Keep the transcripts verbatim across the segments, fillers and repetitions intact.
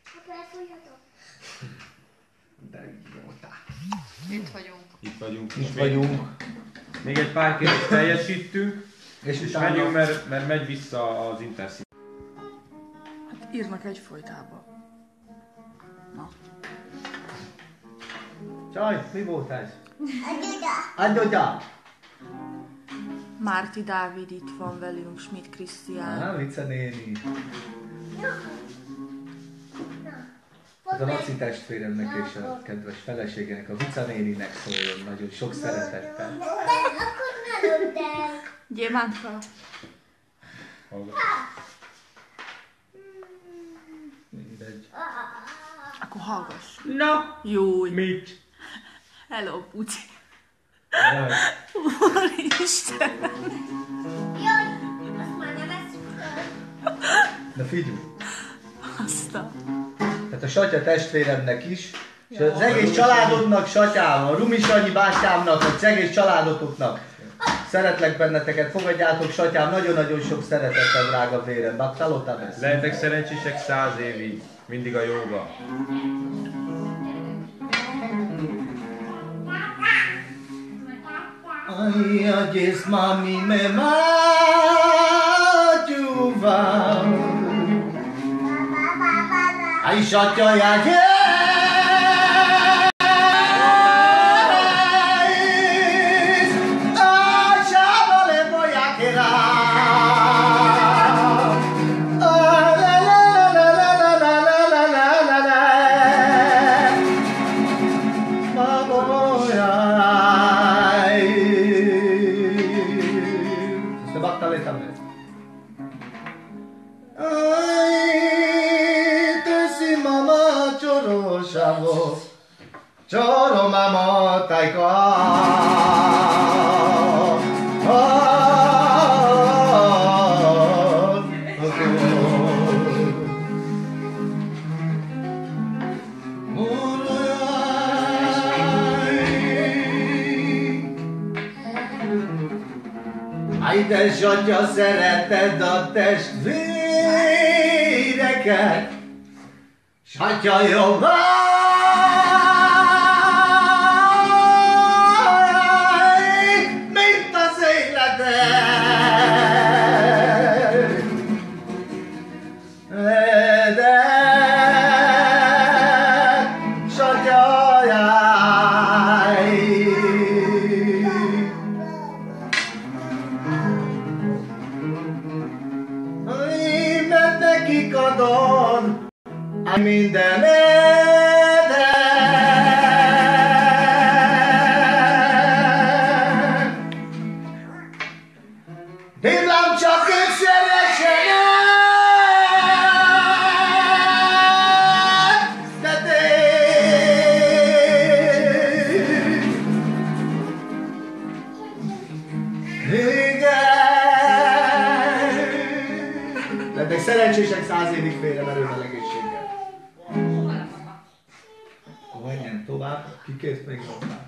De így voltál. Itt vagyunk. Itt vagyunk. Itt vagyunk. Még egy pár kérdést teljesítünk, és, és utána... megyünk, mert, mert megy vissza az interszín. Hát írnak egy folytába. Na. Csaj, mi volt ez? Adj oda! Márti Dávid itt van velünk, Schmidt Krisztián. Na, Lice néni. Ez a Laci testvéremnek és a kedves feleségének, a Vica néninek szóljon nagyon sok szeretettel. Akkor ne öld el! Gyémántka. Mindegy. Akkor hallgass. Na! Júj. Mit? Hello, Puci. Jaj. Úristen. Jaj, azt már ne veszünk el. Na figyelj! Azt a... Tehát a Satya testvéremnek is, és az egész családodnak, Satyám, a Rumi Sanyi bátyámnak, az egész családotoknak. Szeretlek benneteket, fogadjátok, Satyám, nagyon-nagyon sok szeretettel, drága vérem. Baktalottam ezt. Lehetek szerencsések száz évig, mindig a jóba. Ai, agyész, mami, me mátyúval. Ai, Satya, jágyész! Choro mama taika Aj, de Satya, szereted a testvéreket, Satya jobban. Minden Délám csak ők Lettek szerencsések száz évig félre merőben egészséggel. Akkor menjen tovább, kikért még jobbá.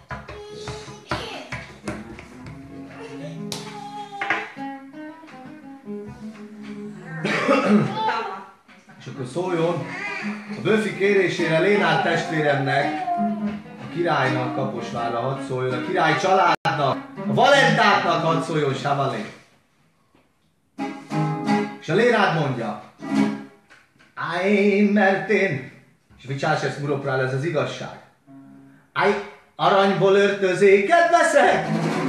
És akkor szóljon a Böfi kérésére Lénár testvéremnek, a királynak, Kaposvárra hadd szóljon, a király családnak, a Valentáknak hadd szóljon, Savalé. És a Lénád mondja, áj, mert én, és vicsáss ezt muroprál, ez az igazság. Áj, aranyból öltözéket veszek,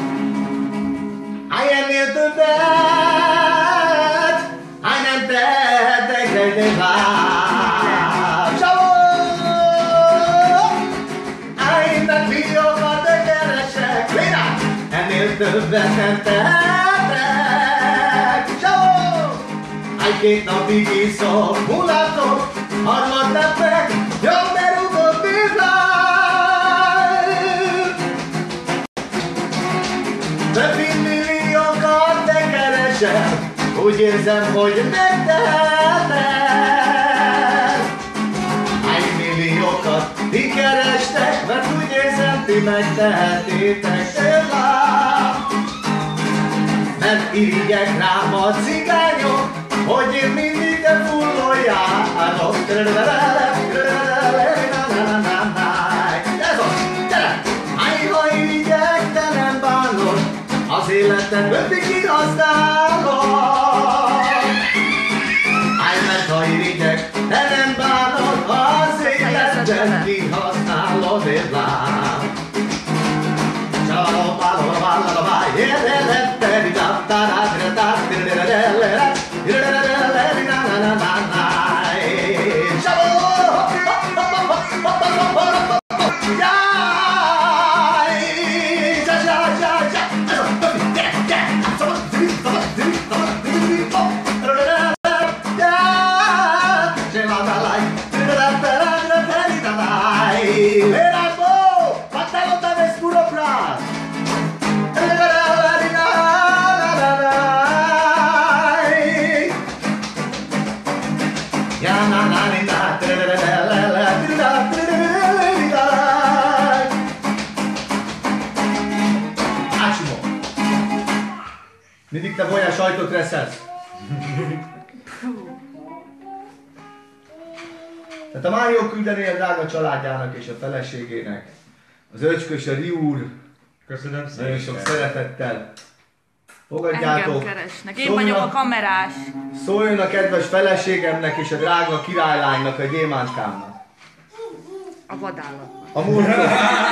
áj, ennél többet, áj, nem tehetek, de de vár. Csavó! Áj, mert milliókat keresek, Lénád, ennél többet nem tehetek. Két napig iszok, mulatok, harmadnap meg, jobb berúgott bizony. Több milliókat te keresem, úgy érzem, hogy megtehetek. Egy milliókat ti kerestek, mert úgy érzem, ti megtehetitek tőlem. Mert irigyek rám a cigányok, hogy én mindig te fulloljál. Ez az, gyere! Hájha irigyek, te nem bánod, az életed ötig kihasználod. Állj, mert ha irigyek, te nem bánod, az életed kihasználod, és lám. Mindig te bolyás sajtot reszelsz. Tehát a Mário küldenél drága családjának és a feleségének, az öcskös, a Riúr, Köszönöm szépen. nagyon sok szeretettel fogadjátok. Engem keresnek. Én vagyok a kamerás. Szóljon a kedves feleségemnek és a drága királylánynak, a gyémáncskámnak. A vadállat. A múltkor.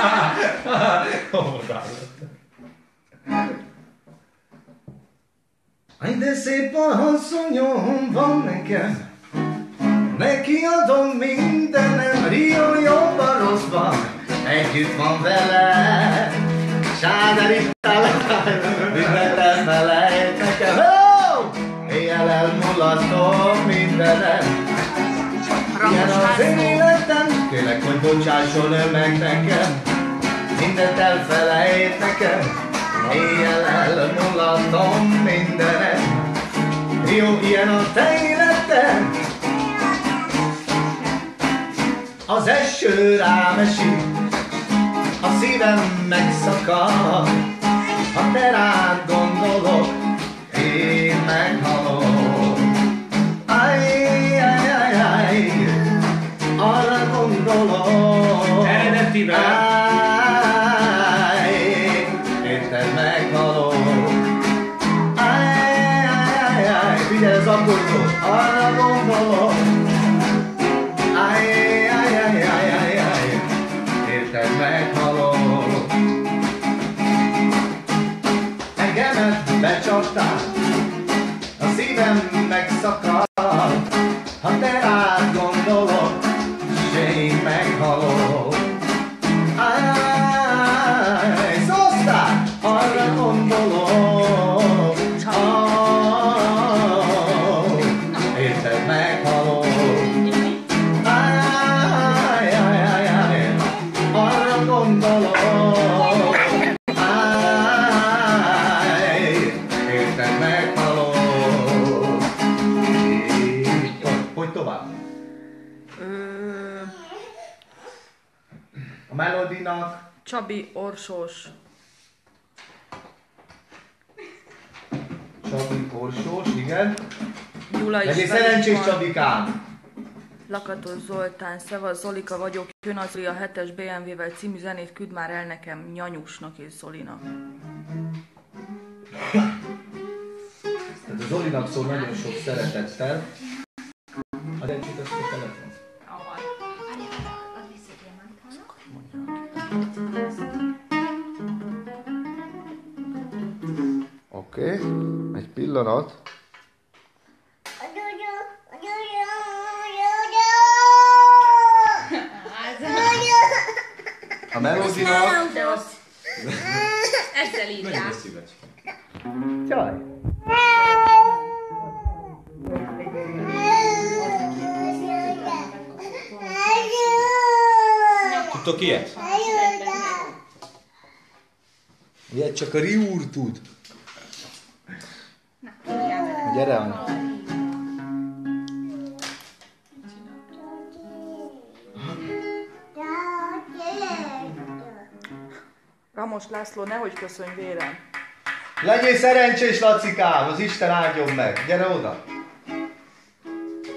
Aj, de szép asszonyom van nekem, neki adom mindenem, Rio jobban rosszban, együtt van vele, Sáderi talán, mindenem felejt nekem, oh! Éjjel elmulatom mindenem, ilyen az én életem, kérlek, hogy bocsásson ő meg nekem, mindent elfelejt nekem, éjjel elmulatom mindenem, jó, ilyen a te életed. Az eső rám esik, a szívem megszakad, ha te rád gondolok, én meghalok. Ajj, ajj, ajj, ajj, arra gondolok, Eredetiben. ajj, érted meghalok. Ajj, ajj, ajj, ajj, figyelj az akkordot, arra gondolok. Ajj, ajj, ajj, ajj, ajj, ajj, érted meghalok. Engemet becsaptál, a szívem megszakad, ha te rád gondolok, s én meghalok. Ajj, szóztál, arra gondolok, oh, érted meghalok. Ajj, ajj, ajj, ajj, arra gondolok, ajj, érted meghalok. Hogy tovább? Ö, A melodinak Csabi Orsós. Csabi Orsós, igen. Gyula is Legyél velünk szerencsés, van. Csabikám! Lakatos Zoltán, Szevasz, Zolika vagyok, jön az, hogy a hetes bé em vé-vel című zenét küld már el nekem Nyanyusnak és Zolinak. Tehát a Zolinak szól nagyon sok szeretettel. A Dencsit azt a telefon. Oké, okay. Egy pillanat. A melódinak... Ezzel írják. Jaj! Tudtok ilyet? Ilyet csak a Riúr tud. Gyere, Anya! Ramos László, nehogy köszönj vérem. Legyél szerencsés, Lacikám! Az Isten áldjon meg! Gyere oda!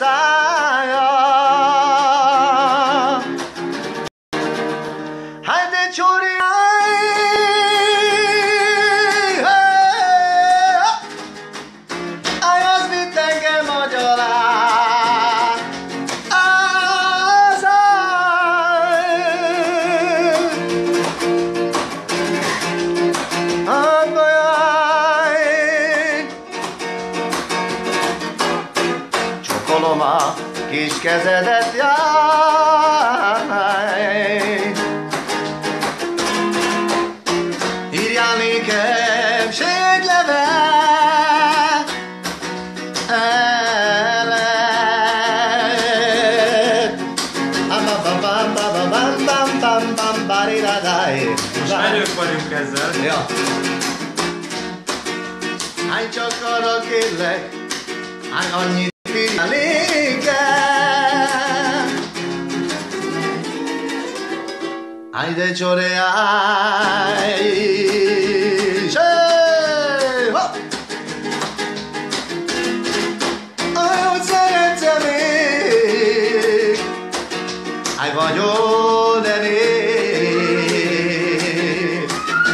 szája. Hát de csori, áj, az vitt engem a gyalán. Az áj, csokolom a kis kezedet, jaj. Írjál nékem s egy levelet, Most menők vagyunk ezzel. Ja. Hány csak arra kérlek, hány annyit írjál nékem. Hány de csore, háj, ahogy szeretem még, háj vagyol elég.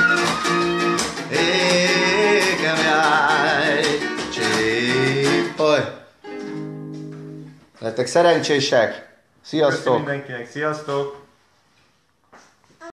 Ékem jaj, csípoly. Lettek szerencsések. Köszönöm Sziasztok! mindenkinek, sziasztok!